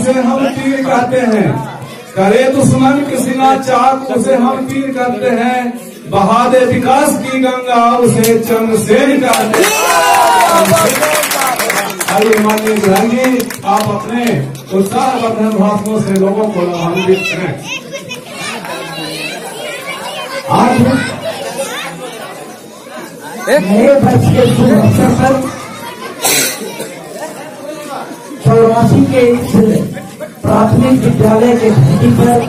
उसे हम तीर कहते हैं। करे दुश्मन किसी ना चाक उसे हम तीर कहते हैं। बहा दे विकास की गंगा उसे चंद्रसेन कहते हैं। आइए माननीय प्रधान जी, आप अपने उत्साहवर्धक भाषणों से लोगों को लाभान्वित करें। आज नए वर्ष के शुभ अवसर पर 84 के इस प्राथमिक विद्यालय के धरती पर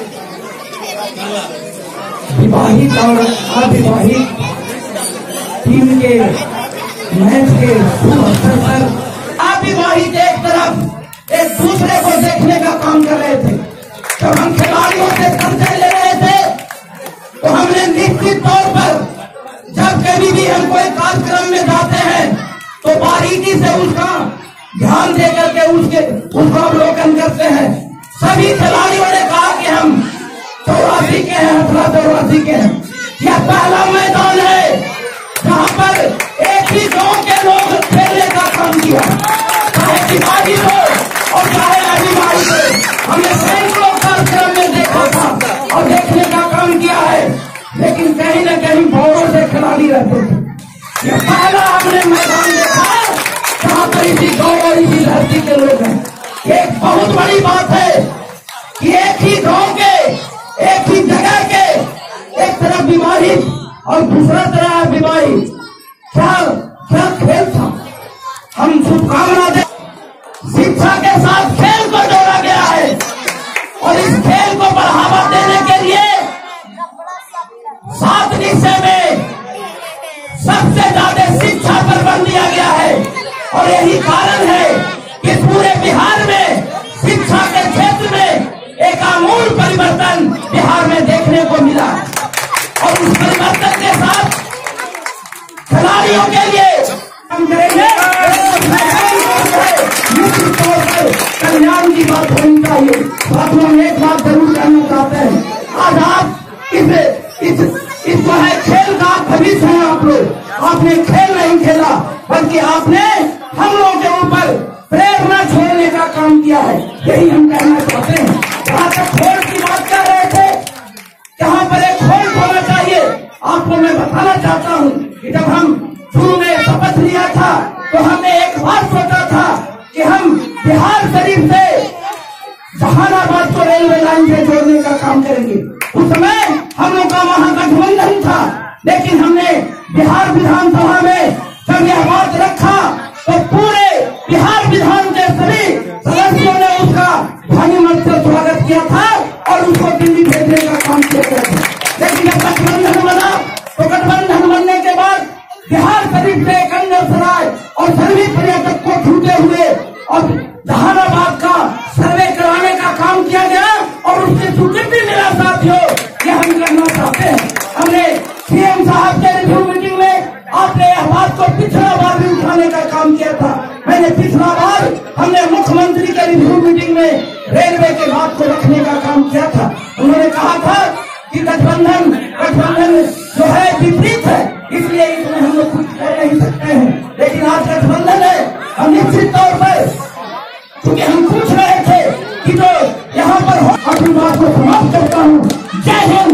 विवाहित और अविवाहित टीम के मैच के शुभ अवसर पर अविवाहित एक तरफ एक दूसरे को देखने का काम कर रहे थे। जब हम खिलाड़ियों से परिचय ले रहे थे तो हमने निश्चित तौर पर जब कभी भी हम कोई कार्यक्रम में जाते हैं तो बारीकी से उसका ध्यान दे करके उसका अवलोकन करते हैं। सभी खिलाड़ियों ने कहा कि हम 84 के हैं, 84 के हैं। यह पहला मैदान है जहाँ पर एक ही गांव के लोग खेलने का काम किया, चाहे विवाहित हो और चाहे अविवाहित हो। हमने सैकड़ों कार्यक्रम में देखा था और देखने का काम किया है, लेकिन कहीं न कहीं भौरों से खिलाड़ी रहते थे। यह पहला हमने मैदान देखा जहाँ पर इसी गाँव और इसी धरती के लोग हैं। एक बहुत बड़ी बात है कि एक ही गांव के एक ही जगह के एक तरफ विवाहित और दूसरा तरह अविवाहित, क्या क्या खेल था। हम शुभकामना दे, शिक्षा के साथ खेल को जोड़ा गया है और इस खेल को बढ़ावा देने के लिए 7 विषय में सबसे ज्यादा शिक्षा पर बल दिया गया है। और यही कारण है कि पूरे बिहार में शिक्षा के क्षेत्र में एक आमूल परिवर्तन बिहार में देखने को मिला और उस परिवर्तन के साथ खिलाड़ियों के लिए हम करेंगे। निश्चित तौर पर कल्याण की बात होनी चाहिए। साथियों, हम एक बात जरूर कहना चाहते हैं, आज आप इस जो है खेल का भविष्य है। आप लोग आपने खेल नहीं खेला बल्कि आपने हम लोगों के ऊपर प्रेरणा छोड़ने का काम किया है। यही हम कहना चाहते हैं। जहाँ तक खोल की बात कर रहे थे, जहाँ पर एक खोल होना चाहिए, आपको मैं बताना चाहता हूँ कि जब हम शुरू में शपथ लिया था तो हमने एक बात सोचा था कि हम बिहार शरीफ से जहानाबाद को रेलवे लाइन से जोड़ने का काम करेंगे। उस समय हम लोग का महागठबंधन था, लेकिन हमने बिहार विधानसभा में जब यह बात रखा तो पूरे बिहार विधान के सभी सदस्यों ने उसका ध्वनिमत से स्वागत किया था और उसको दिल्ली भेजने का काम किया गया था। लेकिन जब गठबंधन बना तो गठबंधन बनने के बाद बिहार शरीफ से कंडलसराय और सभी पर्यटक को छूटे हुए और जहानाबाद का सर्वे कराने का काम किया गया और उससे स्वीकृति मिला। साथियों, ये हम करना चाहते हैं। हमने सीएम साहब के रिव्यू मीटिंग में आपने यह बात को पिछला बार भी उठाने का काम किया था। मैंने पिछला बार हमने मुख्यमंत्री के रिव्यू मीटिंग में रेलवे के बात को रखने का काम किया था। उन्होंने कहा था कि गठबंधन जो है विपरीत है, इसलिए इसमें हम लोग कुछ कर नहीं सकते हैं। लेकिन आज गठबंधन है, हम निश्चित तौर पर क्योंकि हम पूछ रहे थे कि जो यहाँ पर हो, अपनी बात को समाप्त करता हूँ। जय हिंद।